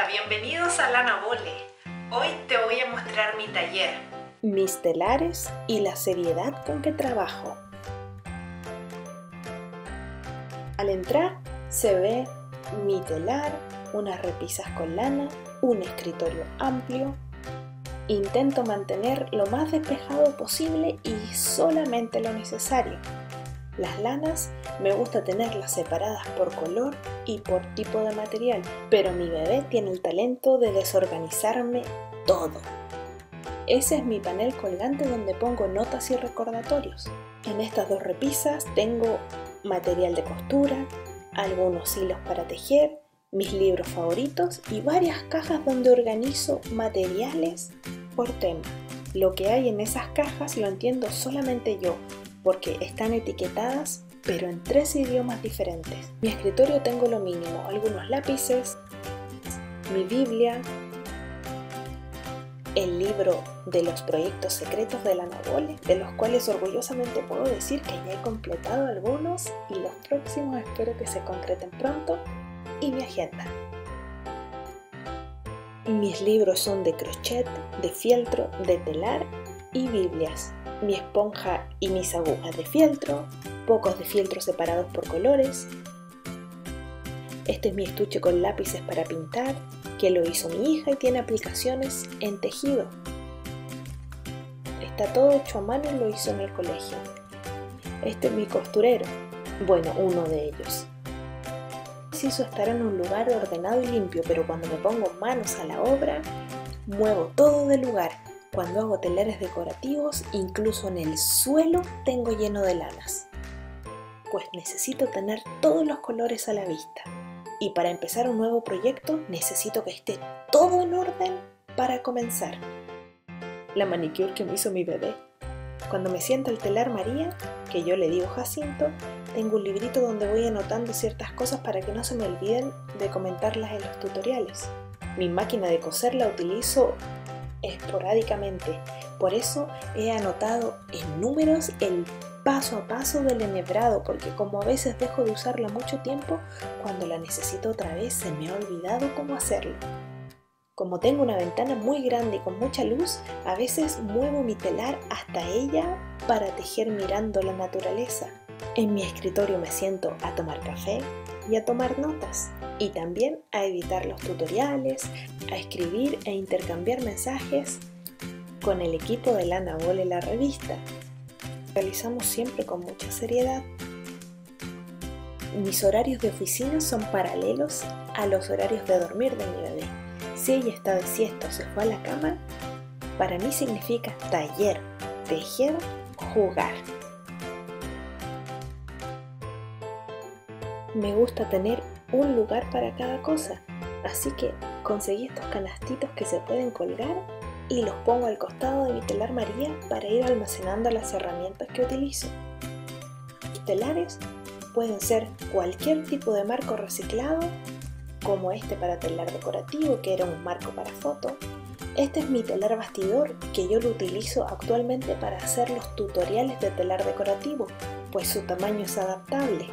bienvenidos a Lana Vole. Hoy te voy a mostrar mi taller. Mis telares y la seriedad con que trabajo. Al entrar se ve mi telar, unas repisas con lana, un escritorio amplio. Intento mantener lo más despejado posible y solamente lo necesario. Las lanas me gusta tenerlas separadas por color y por tipo de material, pero mi bebé tiene el talento de desorganizarme todo. Ese es mi panel colgante donde pongo notas y recordatorios. En estas dos repisas tengo material de costura, algunos hilos para tejer, mis libros favoritos y varias cajas donde organizo materiales por tema. Lo que hay en esas cajas lo entiendo solamente yo, porque están etiquetadas pero en 3 idiomas diferentes. Mi escritorio tengo lo mínimo, algunos lápices, mi Biblia, el libro de los proyectos secretos de Lana Vole, de los cuales orgullosamente puedo decir que ya he completado algunos y los próximos espero que se concreten pronto, y mi agenda. Mis libros son de crochet, de fieltro, de telar y biblias. Mi esponja y mis agujas de fieltro, pocos de fieltro separados por colores. Este es mi estuche con lápices para pintar, que lo hizo mi hija y tiene aplicaciones en tejido. Está todo hecho a mano y lo hizo en el colegio. Este es mi costurero, bueno, uno de ellos. Preciso estar en un lugar ordenado y limpio, pero cuando me pongo manos a la obra, muevo todo de lugar. Cuando hago telares decorativos, incluso en el suelo tengo lleno de lanas. Pues necesito tener todos los colores a la vista. Y para empezar un nuevo proyecto, necesito que esté todo en orden para comenzar. La manicure que me hizo mi bebé. Cuando me siento el telar María, que yo le digo Jacinto, tengo un librito donde voy anotando ciertas cosas para que no se me olviden de comentarlas en los tutoriales. Mi máquina de coser la utilizo esporádicamente, por eso he anotado en números el paso a paso del enhebrado, porque como a veces dejo de usarla mucho tiempo, cuando la necesito otra vez se me ha olvidado cómo hacerlo. Como tengo una ventana muy grande y con mucha luz, a veces muevo mi telar hasta ella para tejer mirando la naturaleza. En mi escritorio me siento a tomar café y a tomar notas, y también a editar los tutoriales, a escribir e intercambiar mensajes con el equipo de Lana Vole, la revista. Realizamos siempre con mucha seriedad. Mis horarios de oficina son paralelos a los horarios de dormir de mi bebé. Si ella está de siesta o se fue a la cama, para mí significa taller, tejer, jugar. Me gusta tener un lugar para cada cosa, así que conseguí estos canastitos que se pueden colgar y los pongo al costado de mi telar María para ir almacenando las herramientas que utilizo. Los telares pueden ser cualquier tipo de marco reciclado, como este para telar decorativo, que era un marco para foto. Este es mi telar bastidor, que yo lo utilizo actualmente para hacer los tutoriales de telar decorativo, pues su tamaño es adaptable.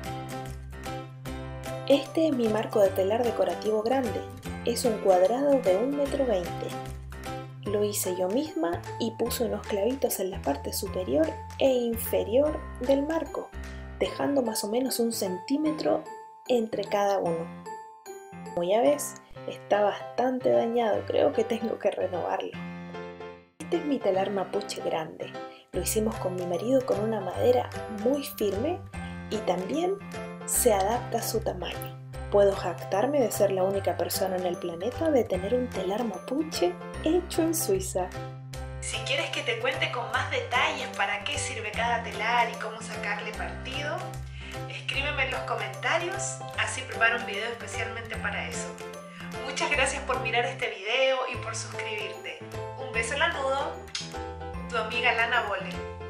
Este es mi marco de telar decorativo grande, es un cuadrado de 1,20 m. Lo hice yo misma y puse unos clavitos en la parte superior e inferior del marco, dejando más o menos 1 centímetro entre cada uno. Como ya ves, está bastante dañado, creo que tengo que renovarlo. Este es mi telar mapuche grande, lo hicimos con mi marido con una madera muy firme y también se adapta a su tamaño. Puedo jactarme de ser la única persona en el planeta de tener un telar mapuche hecho en Suiza. Si quieres que te cuente con más detalles para qué sirve cada telar y cómo sacarle partido, escríbeme en los comentarios, así preparo un video especialmente para eso. Muchas gracias por mirar este video y por suscribirte. Un beso lanudo, tu amiga Lana Vole.